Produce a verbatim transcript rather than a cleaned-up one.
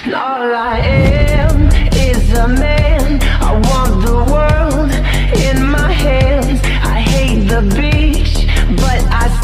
And all I am is a man. I want the world in my hands. I hate the beach, but I